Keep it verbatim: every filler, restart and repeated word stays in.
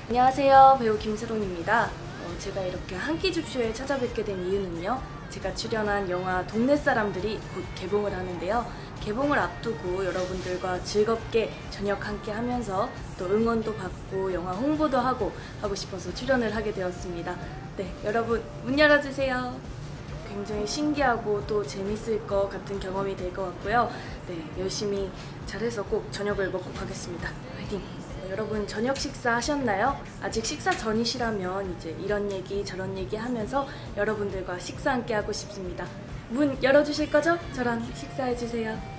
안녕하세요, 배우 김수롱입니다. 어, 제가 이렇게 한끼줍쇼에 찾아뵙게 된 이유는요, 제가 출연한 영화 동네 사람들이 곧 개봉을 하는데요. 개봉을 앞두고 여러분들과 즐겁게 저녁 함께 하면서 또 응원도 받고 영화 홍보도 하고 하고 싶어서 출연을 하게 되었습니다. 네, 여러분 문 열어주세요. 굉장히 신기하고 또 재밌을 것 같은 경험이 될 것 같고요. 네, 열심히 잘해서 꼭 저녁을 먹고 가겠습니다. 화이팅! 여러분 저녁 식사 하셨나요? 아직 식사 전이시라면 이제 이런 얘기 저런 얘기 하면서 여러분들과 식사 함께 하고 싶습니다. 문 열어주실 거죠? 저랑 식사해 주세요.